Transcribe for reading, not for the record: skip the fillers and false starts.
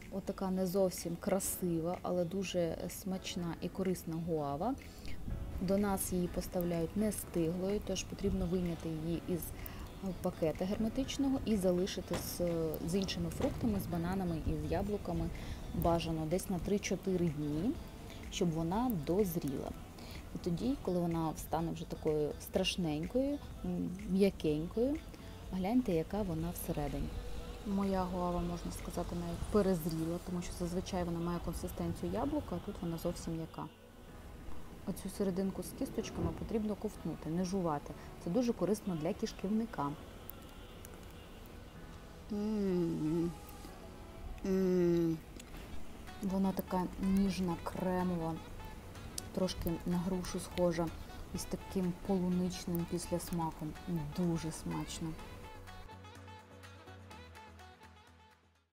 Отака не зовсім красива, але дуже смачна і корисна гуава. До нас її поставляють не стиглою, тож потрібно вийняти її із пакета герметичного і залишити з іншими фруктами, з бананами і з яблуками бажано десь на 3-4 дні, щоб вона дозріла. І тоді, коли вона стане вже такою страшненькою, м'якенькою, гляньте, яка вона всередині. Моя гуава, можна сказати, навіть перезріла, тому що зазвичай вона має консистенцію яблука, а тут вона зовсім м'яка. Оцю серединку з кісточками потрібно ковтнути, не жувати. Це дуже корисно для кишківника. Вона така ніжна, кремова, трошки на грушу схожа, із таким полуничним післясмаком. Дуже смачно.